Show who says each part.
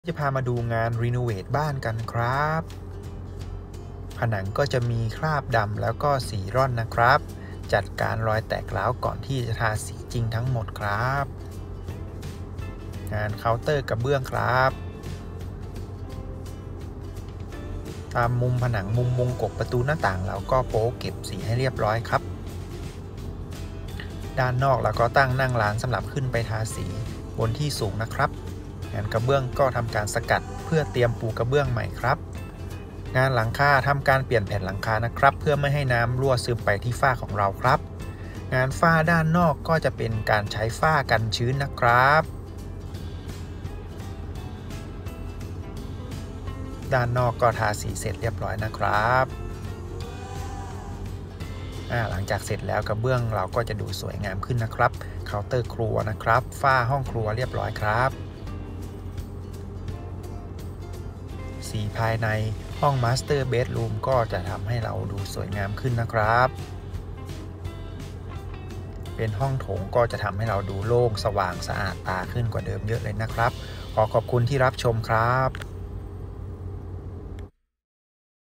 Speaker 1: จะพามาดูงานรีโนเวทบ้านกันครับผนังก็จะมีคราบดำแล้วก็สีร่อนนะครับจัดการรอยแตกร้าวก่อนที่จะทาสีจริงทั้งหมดครับงานเคาน์เตอร์กระเบื้องครับตามมุมผนังมุมวงกบประตูหน้าต่างเราก็โป๊เก็บสีให้เรียบร้อยครับด้านนอกเราก็ตั้งนั่งร้านสำหรับขึ้นไปทาสีบนที่สูงนะครับงานกระเบื้องก็ทำการสกัดเพื่อเตรียมปูกระเบื้องใหม่ครับงานหลังคาทำการเปลี่ยนแผ่นหลังคานะครับเพื่อไม่ให้น้ำรั่วซึมไปที่ฝ้าของเราครับงานฝ้าด้านนอกก็จะเป็นการใช้ฝ้ากันชื้นนะครับด้านนอกก็ทาสีเสร็จเรียบร้อยนะครับหลังจากเสร็จแล้วกระเบื้องเราก็จะดูสวยงามขึ้นนะครับเคาน์เตอร์ครัวนะครับฝ้าห้องครัวเรียบร้อยครับสีภายในห้องมาสเตอร์เบดรูมก็จะทำให้เราดูสวยงามขึ้นนะครับเป็นห้องโถงก็จะทำให้เราดูโล่งสว่างสะอาดตาขึ้นกว่าเดิมเยอะเลยนะครับขอบคุณที่รับชมครับ